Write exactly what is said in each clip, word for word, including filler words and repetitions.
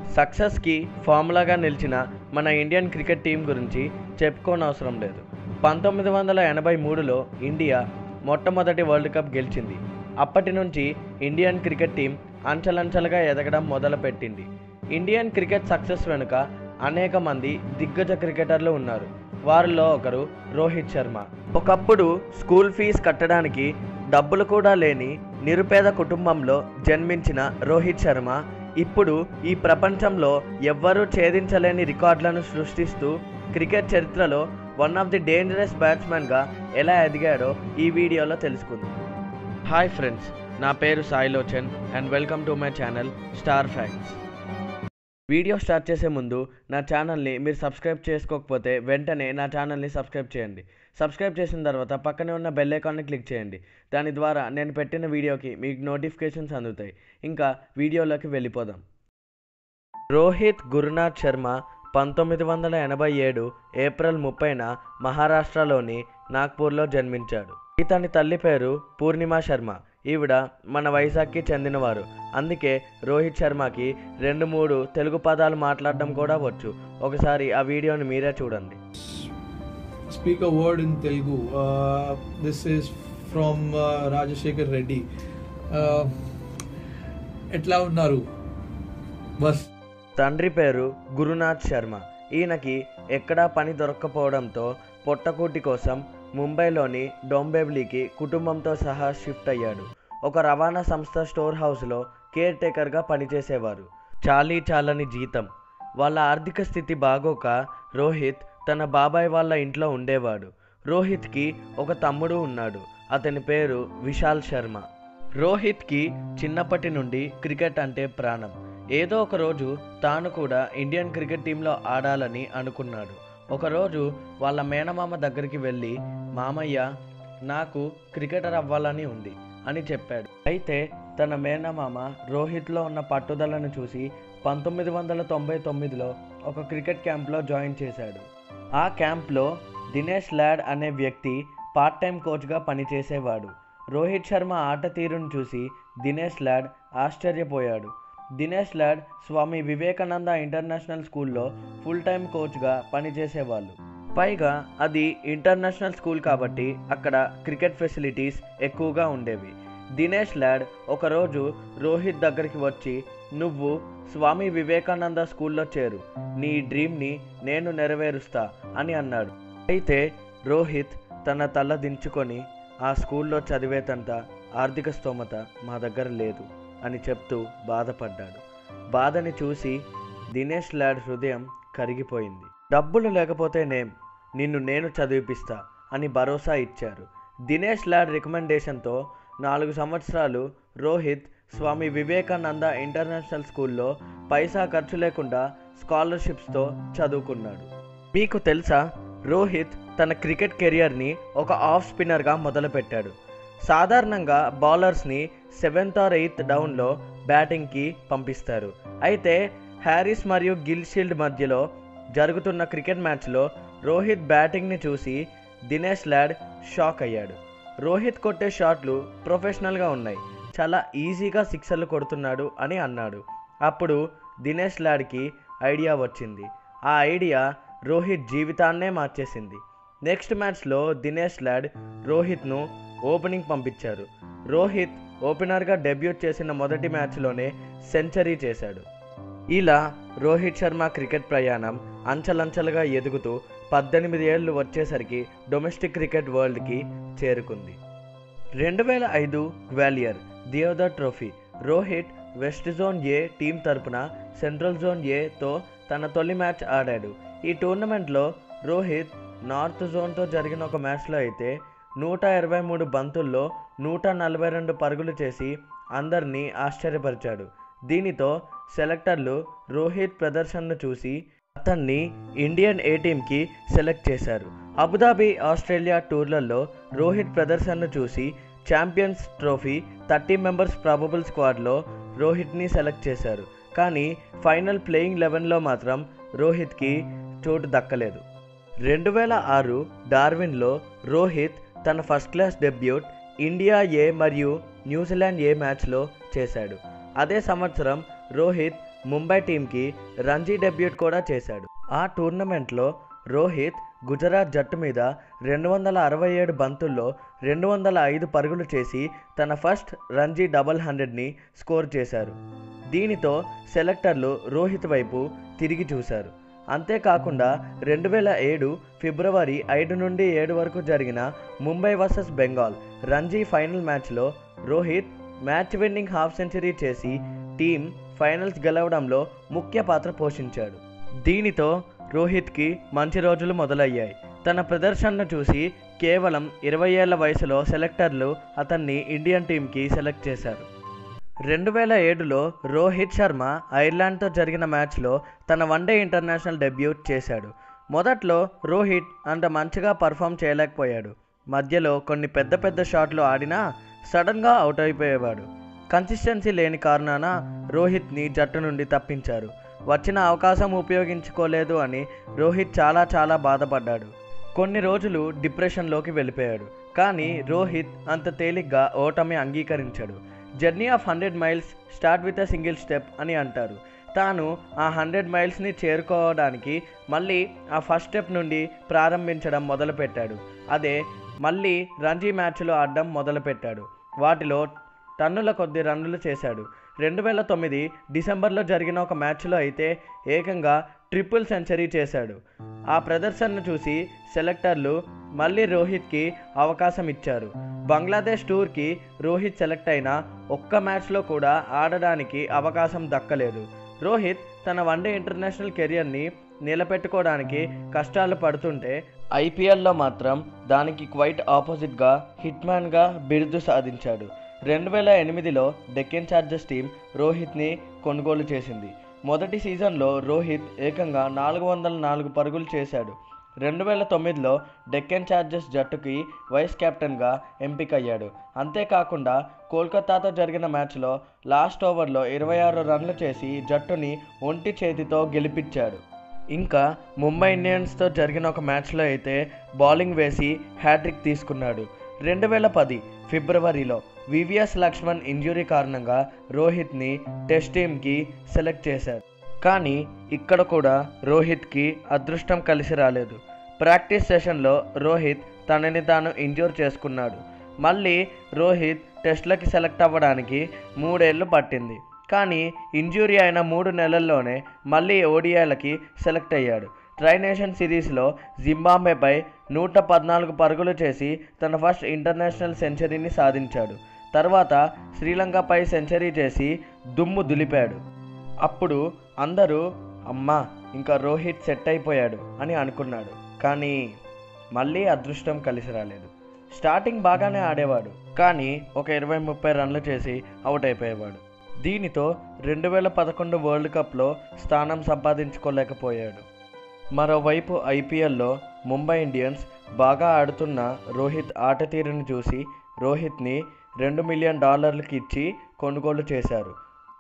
సక్సెస్కి ఫార్ములాగా నిలిచిన మన ఇండియన్ క్రికెట్ టీం గురించి చెప్పుకోనవసరం లేదు. పంతొమ్మిది వందల ఎనభై మూడులో ఇండియా మొట్టమొదటి వరల్డ్ కప్ గెలిచింది. అప్పటి నుంచి ఇండియన్ క్రికెట్ టీం అంచెలంచెలుగా ఎదగడం మొదలుపెట్టింది. ఇండియన్ క్రికెట్ సక్సెస్ వెనుక అనేక మంది దిగ్గజ క్రికెటర్లు ఉన్నారు. వారిలో ఒకరు రోహిత్ శర్మ. ఒకప్పుడు స్కూల్ ఫీజు కట్టడానికి డబ్బులు కూడా లేని నిరుపేద కుటుంబంలో జన్మించిన రోహిత్ శర్మ ఇప్పుడు ఈ ప్రపంచంలో ఎవ్వరూ ఛేదించలేని రికార్డులను సృష్టిస్తూ క్రికెట్ చరిత్రలో వన్ ఆఫ్ ది డేంజరస్ బ్యాట్స్మెన్గా ఎలా ఎదిగాడో ఈ వీడియోలో తెలుసుకుందాం. హాయ్ ఫ్రెండ్స్, నా పేరు Sailochan and welcome to my channel star facts. Video start చేసే ముందు నా ఛానల్ని మీరు సబ్స్క్రైబ్ చేసుకోకపోతే వెంటనే నా ఛానల్ని సబ్స్క్రైబ్ చేయండి. సబ్స్క్రైబ్ చేసిన తర్వాత పక్కనే ఉన్న బెల్ ఐకాన్ని క్లిక్ చేయండి. దాని ద్వారా నేను పెట్టిన వీడియోకి మీకు నోటిఫికేషన్స్ అందుతాయి. ఇంకా వీడియోలోకి వెళ్ళిపోదాం. రోహిత్ గురునాథ్ శర్మ పంతొమ్మిది వందల ఎనభై ఏడు ఏప్రిల్ ముప్పైన మహారాష్ట్రలోని నాగ్పూర్లో జన్మించాడు. ఇతని తల్లి పేరు పూర్ణిమ శర్మ. ఈవిడ మన వైజాగ్కి చెందినవారు. అందుకే రోహిత్ శర్మకి రెండు మూడు తెలుగు పదాలు మాట్లాడడం కూడా వచ్చు. ఒకసారి ఆ వీడియోని మీరే చూడండి. Speak a word in Telugu. Uh, this is from uh, Rajashekar Reddy. Uh, ఎట్లా ఉన్నారు బస్. తండ్రి పేరు గురునాథ్ శర్మ. ఈయనకి ఎక్కడా పని దొరక్కపోవడంతో పొట్టకూటి కోసం ముంబైలోని డొంబివిలీకి కుటుంబంతో సహా షిఫ్ట్ అయ్యాడు. ఒక రవాణా సంస్థ స్టోర్ హౌస్లో కేర్ టేకర్గా పనిచేసేవారు. చాలీ చాలని జీతం. వాళ్ళ ఆర్థిక స్థితి బాగోక రోహిత్ తన బాబాయ్ వాళ్ళ ఇంట్లో ఉండేవాడు. రోహిత్కి ఒక తమ్ముడు ఉన్నాడు. అతని పేరు విశాల్ శర్మ. రోహిత్కి చిన్నప్పటి నుండి క్రికెట్ అంటే ప్రాణం. ఏదో ఒక రోజు తాను కూడా ఇండియన్ క్రికెట్ టీంలో ఆడాలని అనుకున్నాడు. ఒకరోజు వాళ్ళ మేనమామ దగ్గరికి వెళ్ళి, మామయ్య, నాకు క్రికెటర్ అవ్వాలని ఉంది అని చెప్పాడు. అయితే తన మేనమామ రోహిత్లో ఉన్న పట్టుదలను చూసి పంతొమ్మిది వందల తొంభై తొమ్మిదిలో ఒక క్రికెట్ క్యాంప్లో జాయిన్ చేశాడు. ఆ క్యాంప్లో దినేష్ లాడ్ అనే వ్యక్తి పార్ట్ టైం కోచ్గా పనిచేసేవాడు. రోహిత్ శర్మ ఆట తీరును చూసి దినేష్ లాడ్ ఆశ్చర్యపోయాడు. దినేష్ లాడ్ స్వామి వివేకానంద ఇంటర్నేషనల్ స్కూల్లో ఫుల్ టైం కోచ్గా పనిచేసేవాళ్ళు. పైగా అది ఇంటర్నేషనల్ స్కూల్ కాబట్టి అక్కడ క్రికెట్ ఫెసిలిటీస్ ఎక్కువగా ఉండేవి. దినేష్ లాడ్ ఒకరోజు రోహిత్ దగ్గరికి వచ్చి, నువ్వు స్వామి వివేకానంద స్కూల్లో చేరు, నీ డ్రీమ్ని నేను నెరవేరుస్తా అని అన్నాడు. అయితే రోహిత్ తన తల దించుకొని, ఆ స్కూల్లో చదివేతంత ఆర్థిక స్తోమత మా దగ్గర లేదు అని చెప్తూ బాధపడ్డాడు. బాధని చూసి దినేష్ లాడ్ హృదయం కరిగిపోయింది. డబ్బులు లేకపోతేనేం, నిన్ను నేను చదివిపిస్తా అని భరోసా ఇచ్చారు. దినేష్ లాడ్ రికమెండేషన్తో నాలుగు సంవత్సరాలు రోహిత్ స్వామి వివేకానంద ఇంటర్నేషనల్ స్కూల్లో పైసా ఖర్చు లేకుండా స్కాలర్షిప్స్తో చదువుకున్నాడు. మీకు తెలుసా, రోహిత్ తన క్రికెట్ కెరియర్ని ఒక ఆఫ్ స్పిన్నర్గా మొదలుపెట్టాడు. సాధారణంగా బౌలర్స్ని సెవెంత్ ఆర్ ఎయిత్ డౌన్లో బ్యాటింగ్కి పంపిస్తారు. అయితే హ్యారిస్ మరియు గిల్ షీల్డ్ మధ్యలో జరుగుతున్న క్రికెట్ మ్యాచ్లో రోహిత్ బ్యాటింగ్ని చూసి దినేష్ లాడ్ షాక్ అయ్యాడు. రోహిత్ కొట్టే షాట్లు ప్రొఫెషనల్గా ఉన్నాయి, చాలా ఈజీగా సిక్సర్లు కొడుతున్నాడు అని అన్నాడు. అప్పుడు దినేష్ లాడ్కి ఐడియా వచ్చింది. ఆ ఐడియా రోహిత్ జీవితాన్నే మార్చేసింది. నెక్స్ట్ మ్యాచ్లో దినేష్ లాడ్ రోహిత్ను ఓపెనింగ్ పంపించారు. రోహిత్ ఓపెనర్గా డెబ్యూట్ చేసిన మొదటి మ్యాచ్లోనే సెంచరీ చేశాడు. ఇలా రోహిత్ శర్మ క్రికెట్ ప్రయాణం అంచెలంచెలుగా ఎదుగుతూ పద్దెనిమిది ఏళ్ళు వచ్చేసరికి డొమెస్టిక్ క్రికెట్ వరల్డ్కి చేరుకుంది. రెండు వేల ఐదు Gwalior Deodhar trophy. Rohit west zone A team తరపున సెంట్రల్ జోన్ ఏతో తన తొలి మ్యాచ్ ఆడాడు. ఈ టోర్నమెంట్లో రోహిత్ నార్త్ జోన్తో జరిగిన ఒక మ్యాచ్లో అయితే నూట ఇరవై మూడు బంతుల్లో నూట నలభై రెండు పరుగులు చేసి అందరినీ ఆశ్చర్యపరిచాడు. దీనితో సెలెక్టర్లు రోహిత్ ప్రదర్శనను చూసి అతన్ని ఇండియన్ ఏ టీంకి సెలెక్ట్ చేశారు. అబుదాబి, ఆస్ట్రేలియా టూర్లలో రోహిత్ ప్రదర్శనను చూసి champions trophy thirty members probable స్క్వాడ్లో రోహిత్ని సెలెక్ట్ చేశారు. కానీ ఫైనల్ ప్లేయింగ్ లెవెన్లో మాత్రం రోహిత్కి చోటు దక్కలేదు. రెండు వేల ఆరు డార్విన్లో రోహిత్ తన first class debut India A మరియు న్యూజిలాండ్ ఏ మ్యాచ్లో చేశాడు. అదే సంవత్సరం రోహిత్ ముంబై టీంకి రంజీ డెబ్యూట్ కూడా చేశాడు. ఆ టోర్నమెంట్లో రోహిత్ గుజరాత్ జట్టు మీద రెండు వందల అరవై ఏడు బంతుల్లో రెండు వందల ఐదు పరుగులు చేసి తన ఫస్ట్ రంజీ డబల్ హండ్రెడ్ని స్కోర్ చేశారు. దీనితో సెలెక్టర్లు రోహిత్ వైపు తిరిగి చూశారు. అంతేకాకుండా రెండు వేల ఏడు ఫిబ్రవరి ఐదు నుండి ఏడు వరకు జరిగిన ముంబై వర్సెస్ బెంగాల్ రంజీ ఫైనల్ మ్యాచ్లో Rohit match winning half century చేసి టీం ఫైనల్స్ గెలవడంలో ముఖ్య పాత్ర పోషించాడు. దీనితో రోహిత్కి మంచి రోజులు మొదలయ్యాయి. తన ప్రదర్శనను చూసి కేవలం ఇరవై ఏళ్ల వయసులో సెలెక్టర్లు అతన్ని ఇండియన్ టీంకి సెలెక్ట్ చేశారు. రెండు వేల ఏడులో రోహిత్ శర్మ ఐర్లాండ్తో జరిగిన మ్యాచ్లో తన వన్డే ఇంటర్నేషనల్ డెబ్యూట్ చేశాడు. మొదట్లో రోహిత్ అంత మంచిగా పర్ఫామ్ చేయలేకపోయాడు. మధ్యలో కొన్ని పెద్ద పెద్ద షాట్లు ఆడినా సడన్గా అవుట్ అయిపోయేవాడు. కన్సిస్టెన్సీ లేని కారణాన రోహిత్ని జట్టు నుండి తప్పించారు. వచ్చిన అవకాశం ఉపయోగించుకోలేదు అని రోహిత్ చాలా చాలా బాధపడ్డాడు. కొన్ని రోజులు డిప్రెషన్లోకి వెళ్ళిపోయాడు. కానీ రోహిత్ అంత తేలిగ్గా ఓటమి అంగీకరించాడు. Journey of hundred miles start with a single step అని అంటారు. తాను ఆ హండ్రెడ్ మైల్స్ని చేరుకోవడానికి మళ్ళీ ఆ ఫస్ట్ స్టెప్ నుండి ప్రారంభించడం మొదలుపెట్టాడు. అదే మళ్ళీ రంజీ మ్యాచ్లో ఆడడం మొదలుపెట్టాడు. వాటిలో టన్నుల కొద్ది రన్నులు చేశాడు. రెండు వేల తొమ్మిది డిసెంబర్లో జరిగిన ఒక మ్యాచ్లో అయితే ఏకంగా ట్రిపుల్ సెంచరీ చేశాడు. ఆ ప్రదర్శనను చూసి సెలెక్టర్లు మళ్ళీ రోహిత్కి అవకాశం ఇచ్చారు. బంగ్లాదేశ్ టూర్కి రోహిత్ సెలెక్ట్ అయిన ఒక్క మ్యాచ్లో కూడా ఆడడానికి అవకాశం దక్కలేదు. రోహిత్ తన వన్డే ఇంటర్నేషనల్ కెరియర్ని నిలబెట్టుకోవడానికి కష్టాలు పడుతుంటే ఐపీఎల్లో మాత్రం దానికి క్వైట్ ఆపోజిట్గా హిట్మ్యాన్గా బిరుదు సాధించాడు. రెండు వేల ఎనిమిదిలో డెక్కన్ చార్జర్స్ టీం రోహిత్ని కొనుగోలు చేసింది. మొదటి సీజన్లో రోహిత్ ఏకంగా నాలుగు వందల నాలుగు పరుగులు చేశాడు. రెండు వేల తొమ్మిదిలో డెక్కన్ చార్జర్స్ జట్టుకి వైస్ కెప్టెన్గా ఎంపికయ్యాడు. అంతేకాకుండా కోల్కతాతో జరిగిన మ్యాచ్లో లాస్ట్ ఓవర్లో ఇరవై ఆరు రన్లు చేసి జట్టుని ఒంటి చేతితో గెలిపించాడు. ఇంకా ముంబై ఇండియన్స్తో జరిగిన ఒక మ్యాచ్లో అయితే బౌలింగ్ వేసి హ్యాట్రిక్ తీసుకున్నాడు. రెండు వేల పది ఫిబ్రవరిలో వివిఎస్ లక్ష్మణ్ ఇంజురీ కారణంగా రోహిత్ని టెస్ట్ టీంకి సెలెక్ట్ చేశారు. కానీ ఇక్కడ కూడా రోహిత్కి అదృష్టం కలిసి రాలేదు. ప్రాక్టీస్ సెషన్లో రోహిత్ తనని తాను ఇంజూర్ చేసుకున్నాడు. మళ్ళీ రోహిత్ టెస్ట్లకి సెలెక్ట్ అవ్వడానికి మూడేళ్లు పట్టింది. కానీ ఇంజూరీ అయిన మూడు నెలల్లోనే మళ్ళీ ఓడిఐలకి సెలెక్ట్ అయ్యాడు. ట్రై నేషన్ సిరీస్లో జింబాబ్వేపై నూట పద్నాలుగు పరుగులు చేసి తన ఫస్ట్ ఇంటర్నేషనల్ సెంచరీని సాధించాడు. తర్వాత శ్రీలంకపై సెంచరీ చేసి దుమ్ము దులిపాడు. అప్పుడు అందరూ అమ్మా ఇంకా రోహిత్ సెట్ అయిపోయాడు అని అనుకున్నాడు. కానీ మళ్ళీ అదృష్టం కలిసి రాలేదు. స్టార్టింగ్ బాగానే ఆడేవాడు, కానీ ఒక ఇరవై ముప్పై రన్లు చేసి అవుట్ అయిపోయేవాడు. దీనితో రెండు వేల పదకొండు వరల్డ్ కప్లో స్థానం సంపాదించుకోలేకపోయాడు. మరోవైపు ఐపీఎల్లో ముంబై ఇండియన్స్ బాగా ఆడుతున్న రోహిత్ ఆట తీరును చూసి రోహిత్ని రెండు మిలియన్ డాలర్లకి ఇచ్చి కొనుగోలు చేశారు.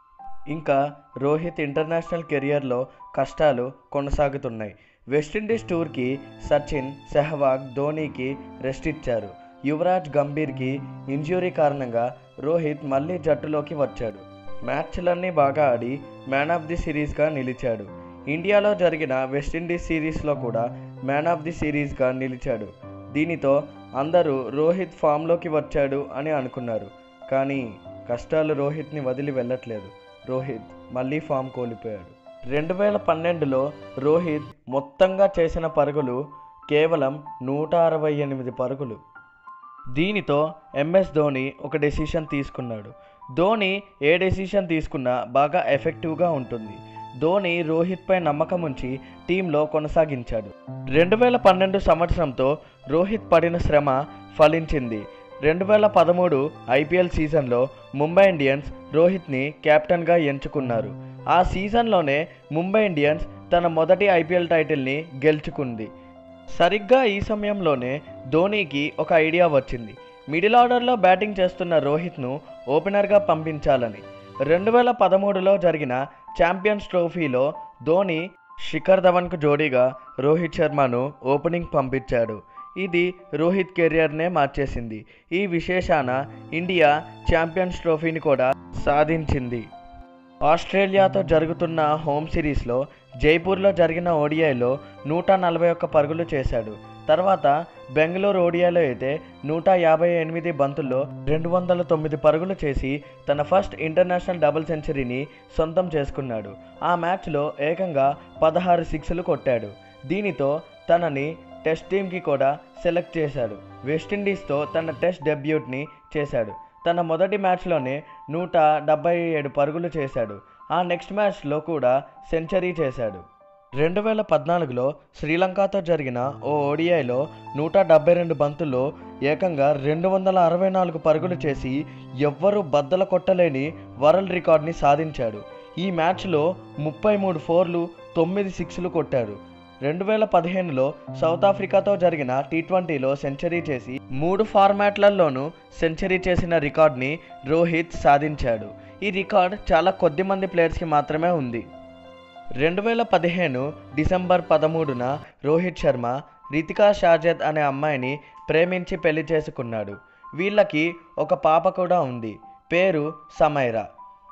ఇంకా రోహిత్ ఇంటర్నేషనల్ కెరియర్లో కష్టాలు కొనసాగుతున్నాయి. వెస్టిండీస్ టూర్కి సచిన్, సెహ్వాగ్, ధోనీకి రెస్ట్ ఇచ్చారు. యువరాజ్, గంభీర్కి ఇంజ్యూరీ కారణంగా రోహిత్ మళ్ళీ జట్టులోకి వచ్చాడు. మ్యాచ్లన్నీ బాగా ఆడి మ్యాన్ ఆఫ్ ది సిరీస్గా నిలిచాడు. ఇండియాలో జరిగిన వెస్టిండీస్ సిరీస్లో కూడా మ్యాన్ ఆఫ్ ది సిరీస్గా నిలిచాడు. దీనితో అందరూ రోహిత్ ఫామ్లోకి వచ్చాడు అని అనుకున్నారు. కానీ కష్టాలు రోహిత్ని వదిలి వెళ్ళట్లేదు. రోహిత్ మళ్ళీ ఫామ్ కోల్పోయాడు. రెండు వేల పన్నెండులో రోహిత్ మొత్తంగా చేసిన పరుగులు కేవలం నూట అరవై ఎనిమిది పరుగులు. దీనితో ఎంఎస్ ధోని ఒక డెసిషన్ తీసుకున్నాడు. ధోని ఏ డెసిషన్ తీసుకున్నా బాగా ఎఫెక్టివ్గా ఉంటుంది. ధోని రోహిత్పై నమ్మకం ఉంచి టీంలో కొనసాగించాడు. రెండు వేల పన్నెండు సంవత్సరంతో రోహిత్ పడిన శ్రమ ఫలించింది. రెండు వేల పదమూడు ఐపీఎల్ సీజన్లో ముంబై ఇండియన్స్ రోహిత్ని కెప్టెన్గా ఎంచుకున్నారు. ఆ సీజన్లోనే ముంబై ఇండియన్స్ తన మొదటి ఐపీఎల్ టైటిల్ని గెలుచుకుంది. సరిగ్గా ఈ సమయంలోనే ధోనీకి ఒక ఐడియా వచ్చింది. మిడిల్ ఆర్డర్లో బ్యాటింగ్ చేస్తున్న రోహిత్ను ఓపెనర్గా పంపించాలని. రెండు వేల పదమూడులో జరిగిన ఛాంపియన్స్ ట్రోఫీలో ధోని శిఖర్ ధవన్కు జోడీగా రోహిత్ శర్మను ఓపెనింగ్ పంపించాడు. ఇది రోహిత్ కెరియర్నే మార్చేసింది. ఈ విశేషాన ఇండియా ఛాంపియన్స్ ట్రోఫీని కూడా సాధించింది. ఆస్ట్రేలియాతో జరుగుతున్న హోమ్ సిరీస్లో జైపూర్లో జరిగిన ఓడిఐలో నూట నలభై ఒక్క పరుగులు చేశాడు. తర్వాత బెంగళూరు ఓడిఐలో అయితే నూట యాభై ఎనిమిది బంతుల్లో రెండు వందల తొమ్మిది పరుగులు చేసి తన ఫస్ట్ ఇంటర్నేషనల్ డబుల్ సెంచరీని సొంతం చేసుకున్నాడు. ఆ మ్యాచ్లో ఏకంగా పదహారు సిక్స్లు కొట్టాడు. దీనితో తనని టెస్ట్ టీంకి కూడా సెలెక్ట్ చేశాడు. వెస్టిండీస్తో తన టెస్ట్ డెబ్యూట్ని చేశాడు. తన మొదటి మ్యాచ్లోనే నూట డెబ్బై ఏడు పరుగులు చేశాడు. ఆ నెక్స్ట్ మ్యాచ్లో కూడా సెంచరీ చేశాడు. రెండు వేల పద్నాలుగులో శ్రీలంకతో జరిగిన ఓ ఓడిఐలో నూట డెబ్బై రెండు బంతుల్లో ఏకంగా రెండు వందల అరవై నాలుగు పరుగులు చేసి ఎవ్వరూ బద్దల కొట్టలేని వరల్డ్ రికార్డ్ని సాధించాడు. ఈ మ్యాచ్లో ముప్పై మూడు ఫోర్లు తొమ్మిది సిక్స్లు కొట్టారు. రెండు వేల పదిహేనులో సౌత్ ఆఫ్రికాతో జరిగిన టీ ట్వంటీలో సెంచరీ చేసి మూడు ఫార్మాట్లలోనూ సెంచరీ చేసిన రికార్డ్ని రోహిత్ సాధించాడు. ఈ రికార్డ్ చాలా కొద్ది మంది ప్లేయర్స్కి మాత్రమే ఉంది. రెండు వేల పదిహేను డిసెంబర్ పదమూడున రోహిత్ శర్మ రితికా షాజద్ అనే అమ్మాయిని ప్రేమించి పెళ్లి చేసుకున్నాడు. వీళ్ళకి ఒక పాప కూడా ఉంది. పేరు సమైరా.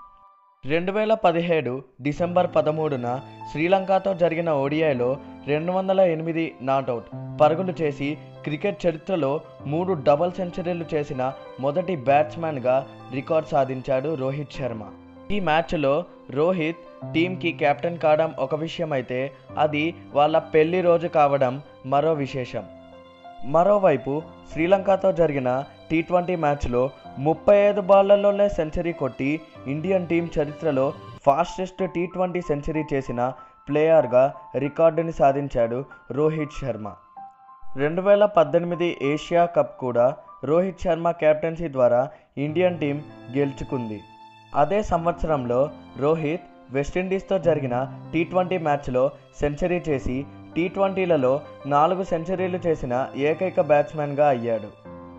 రెండు వేల పదిహేడు డిసెంబర్ పదమూడున శ్రీలంకతో జరిగిన ఓడిఐలో రెండు వందల ఎనిమిది నాట్అవుట్ పరుగులు చేసి క్రికెట్ చరిత్రలో మూడు డబుల్ సెంచరీలు చేసిన మొదటి బ్యాట్స్మెన్గా రికార్డ్ సాధించాడు రోహిత్ శర్మ. ఈ మ్యాచ్లో రోహిత్ టీంకి కెప్టెన్ కావడం ఒక విషయం అయితే అది వాళ్ళ పెళ్లి రోజు కావడం మరో విశేషం. మరోవైపు శ్రీలంకతో జరిగిన టీ ట్వంటీ మ్యాచ్లో ముప్పై ఐదు బాళ్లలోనే సెంచరీ కొట్టి ఇండియన్ టీం చరిత్రలో ఫాస్టెస్ట్ టీ ట్వంటీ సెంచరీ చేసిన ప్లేయర్గా రికార్డుని సాధించాడు రోహిత్ శర్మ. రెండు వేల పద్దెనిమిది ఏషియా కప్ కూడా రోహిత్ శర్మ కెప్టెన్సీ ద్వారా ఇండియన్ టీం గెలుచుకుంది. అదే సంవత్సరంలో రోహిత్ వెస్టిండీస్తో జరిగిన టీ ట్వంటీ మ్యాచ్లో సెంచరీ చేసి టీ ట్వంటీలలో నాలుగు సెంచరీలు చేసిన ఏకైక బ్యాట్స్మెన్గా అయ్యాడు.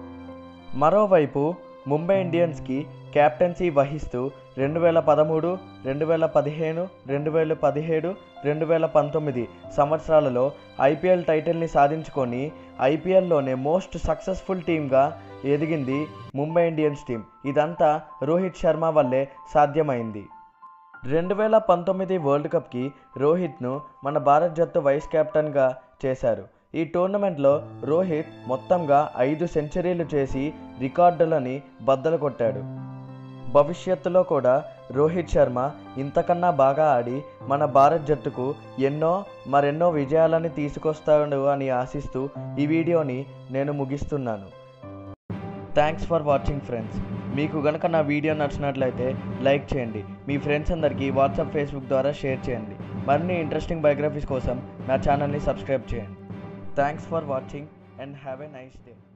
మరోవైపు ముంబై ఇండియన్స్కి కెప్టెన్సీ వహిస్తూ రెండు వేల పదమూడు రెండు వేల పదిహేను రెండు వేల పదిహేడు రెండు వేల పంతొమ్మిది సంవత్సరాలలో ఐపీఎల్ టైటిల్ని సాధించుకొని ఐపీఎల్లోనే మోస్ట్ సక్సెస్ఫుల్ టీమ్గా ఎదిగింది ముంబై ఇండియన్స్ టీం. ఇదంతా రోహిత్ శర్మ వల్లే సాధ్యమైంది. రెండు వేల పంతొమ్మిది వరల్డ్ కప్కి రోహిత్ను మన భారత్ జట్టు వైస్ కెప్టెన్గా చేశారు. ఈ టోర్నమెంట్లో రోహిత్ మొత్తంగా ఐదు సెంచరీలు చేసి రికార్డులని బద్దలు కొట్టాడు. భవిష్యత్తులో కూడా రోహిత్ శర్మ ఇంతకన్నా బాగా ఆడి మన భారత్ జట్టుకు ఎన్నో మరెన్నో విజయాలని తీసుకొస్తాడు అని ఆశిస్తూ ఈ వీడియోని నేను ముగిస్తున్నాను. Thanks for watching friends. మీకు గనక నా వీడియో నచ్చినట్లయితే లైక్ చేయండి. మీ ఫ్రెండ్స్ అందరికీ వాట్సాప్, ఫేస్బుక్ ద్వారా షేర్ చేయండి. మరిన్ని ఇంట్రెస్టింగ్ బయోగ్రఫీస్ కోసం నా ఛానల్ని సబ్స్క్రైబ్ చేయండి. Thanks for watching and have a nice day.